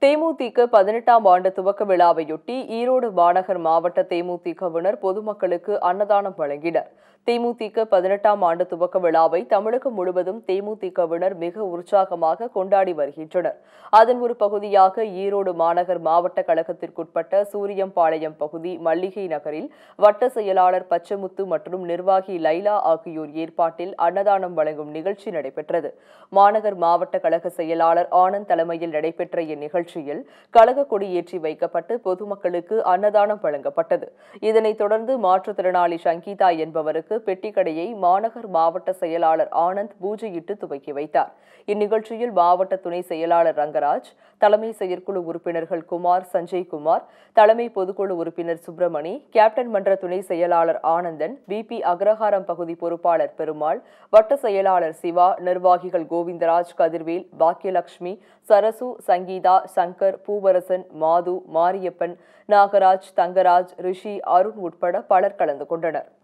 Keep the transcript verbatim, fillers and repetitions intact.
தேமுதிக பதினெட்டாம் ஆண்டு துவக்க விழாவையொட்டி ஈரோடு மாநகர் மாவட்ட தேமுதிகவினர் பொதுமக்களுக்கு அன்னதானம் வழங்கினர். தேமுதிக பதினெட்டாம் ஆண்டு துவக்க விழாவை தமிழகம் முழுவதும் தேமுதிகவினர் மிக உற்சாகமாக கொண்டாடி வருகின்றனர். அதன் ஒரு பகுதியாக ஈரோடு மாநகர் மாவட்ட கழகத்திற்குட்பட்ட சூரியம்பாளையம் பகுதி மல்லிகை நகரில் வட்ட செயலாளர் பச்சமுத்து மற்றும் நிர்வாகி லைலா ஆகியோர் ஏற்பாட்டில் அன்னதானம் வழங்கும் நிகழ்ச்சி நடைபெற்றது. மாநகர் மாவட்ட கழக செயலாளர் ஆனந்த் தலைமையில் நடைபெற்ற இந்நிகழ்ச்சியில் கழக கொடி ஏற்றி வைக்கப்பட்டு பொதுமக்களுக்கு அன்னதானம் வழங்கப்பட்டது. இதனைத் தொடர்ந்து மாற்றுத்திறனாளி சங்கீதா என்பவருக்கு பெட்டிக்கடையை மாநகர் மாவட்ட செயலாளர் ஆனந்த் பூஜையிட்டு துவக்கி வைத்தார். இந்நிகழ்ச்சியில் மாவட்ட துணை செயலாளர் ரங்கராஜ், தலைமை செயற்குழு உறுப்பினர்கள் குமார், சஞ்சய் குமார், தலைமை பொதுக்குழு உறுப்பினர் சுப்பிரமணி, கேப்டன் மன்ற துணை செயலாளர் ஆனந்தன், பிபி அக்ரஹாரம் பகுதி பொறுப்பாளர் பெருமாள், வட்ட செயலாளர் சிவா, நிர்வாகிகள் கோவிந்தராஜ், கதிர்வேல், பாக்கியலட்சுமி, சரசு, சங்கீதா, சங்கர், பூவரசன், மாது, மாரியப்பன், நாகராஜ், தங்கராஜ், ரிஷி, அருண் உட்பட பலர் கலந்து கொண்டனர்.